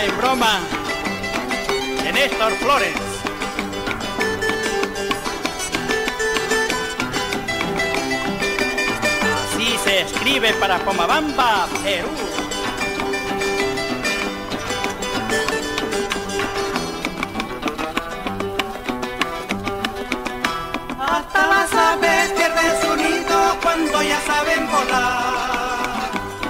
en broma de Néstor Flores. Así se escribe para Pomabamba, Perú. Hasta las aves pierden su nido cuando ya saben volar.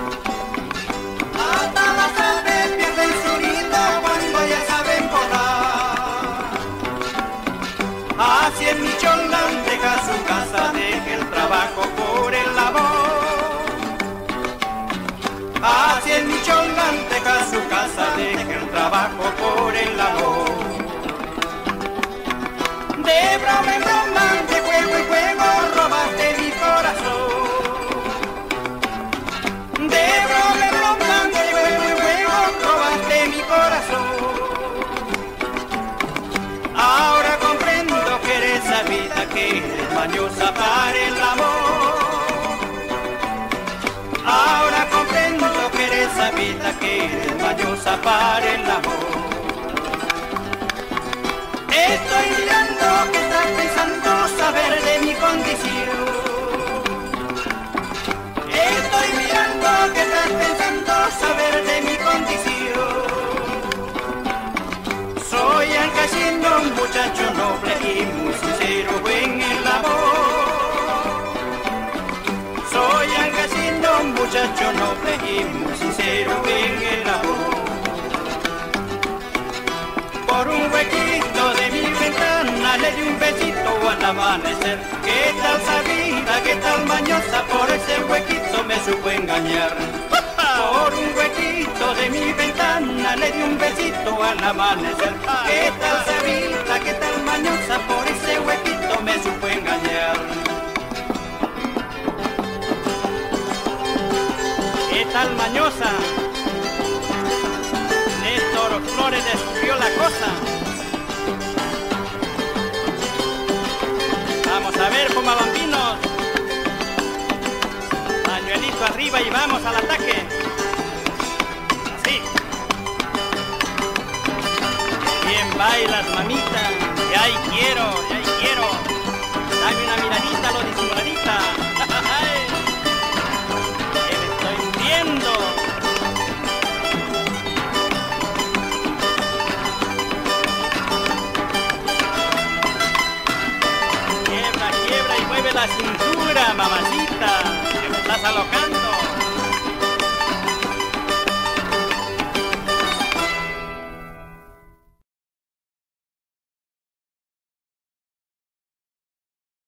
Hasta las aves pierden su nido cuando ya saben volar. Así el Micholán deja su casa, deja el trabajo por el labor. Así el Micholán deja su casa, deja el trabajo por el labor. De broma en broma, de juego en juego, robaste mi corazón. De broma en broma, de juego en juego, robaste mi corazón. Ahora comprendo que eres sabida, que eres mañosa para el amor. Ahora comprendo que eres sabida, que eres mañosa para el amor. Estoy mirando que estás pensando saber de mi condición. Estoy mirando que estás pensando saber de mi condición. Soy el casino, un muchacho noble y muy sincero en el amor. Soy el casino, un muchacho noble y muy sincero en el amor. Por un huequito de mi ventana le di un besito al amanecer. ¿Qué tal sabida, qué tal mañosa? Por ese huequito me supo engañar. Por un huequito de mi ventana le di un besito al amanecer. ¿Qué tal sabida, qué tal mañosa? Por ese huequito me supo engañar. ¿Qué tal mañosa? Néstor Flores descubrió la cosa. Vamos a ver, pomabambinos. Pañuelito arriba y vamos al ataque. Así. Bien bailas, mamita. Ya ahí quiero, ya ahí quiero. Dame una miradita, lo disimuladita. Que me estoy viendo. Quiebra y mueve la cintura, mamacita, que me estás alocando.